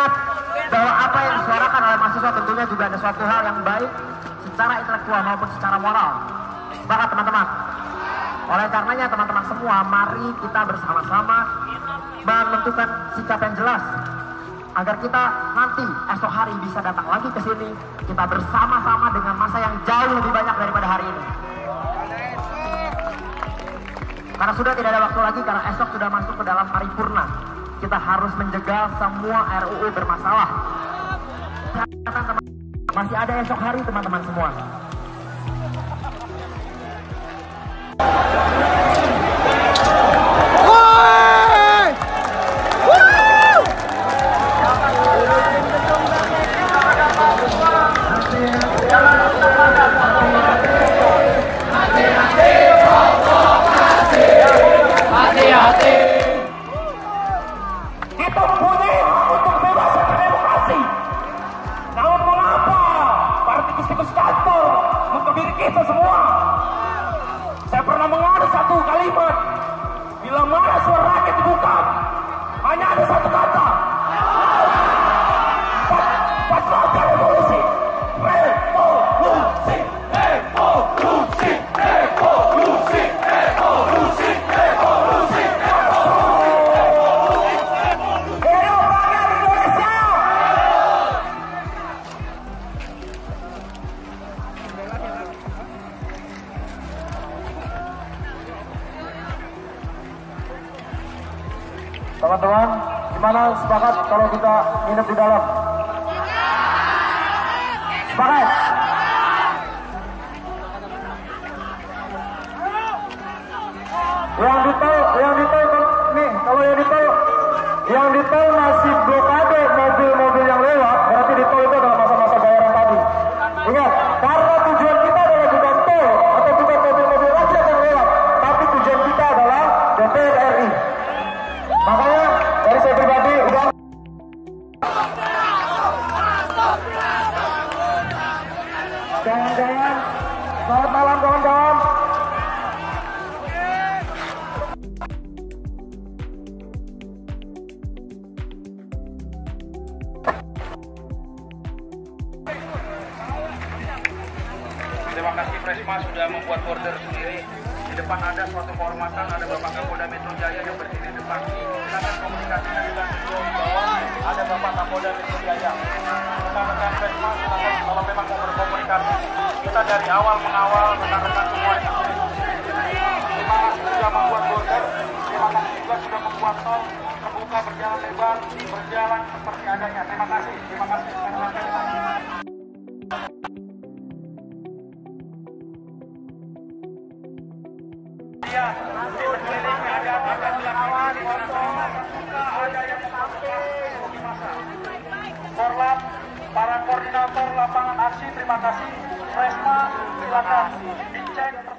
bahwa apa yang disuarakan oleh mahasiswa tentunya juga ada suatu hal yang baik secara intelektual maupun secara moral. Sepakat teman-teman? Oleh karenanya teman-teman semua, mari kita bersama-sama menentukan sikap yang jelas agar kita nanti esok hari bisa datang lagi ke sini, kita bersama-sama dengan masa yang jauh lebih banyak daripada hari ini. Karena sudah tidak ada waktu lagi, karena esok sudah masuk ke dalam paripurna. Kita harus menjegal semua RUU bermasalah. Masih ada esok hari teman-teman semua. Saya pernah mengenal satu kalimat, bila mana suara rakyat dibuka, hanya ada satu kata, paslakan revolusi, revolusi, revolusi, revolusi, revolusi, revolusi, hidup rakyat Indonesia. Teman-teman, gimana sepakat kalau kita nginep di dalam? Sepakat? Yang di tol nih, kalau yang di tol masih blokade mobil-mobil yang lewat, berarti di tol itu adalah masa-masa bayaran tadi. Ingat, karena tujuan kita adalah bukan tol atau bukan mobil-mobil rakyat yang lewat, tapi tujuan kita adalah DPR RI. Makanya dari saya pribadi udah jangan-jangan. Selamat malam kawan-kawan. Terima kasih Presma sudah membuat border sendiri. Di depan ada suatu kehormatan, ada Bapak Kapolda Metro Jaya yang berdiri di depan. Silakan komunikasinya dengan beliau di bawah. Ada Bapak Kapolda Metro Jaya. Rekan-rekan Presma, silakan kalau memang mau berkomunikasi. Kita dari awal mengawal rekan-rekan semua yang terima kasih sudah membuat border. Terima kasih juga sudah membuat tol terbuka, berjalan lebar, berjalan seperti adanya. Terima kasih rekan-rekan. Ya, di sekelilingnya ada dilakukan ada yang memasuki masa. Korlap, para koordinator lapangan aksi, terima kasih. Presma, silakan dicek.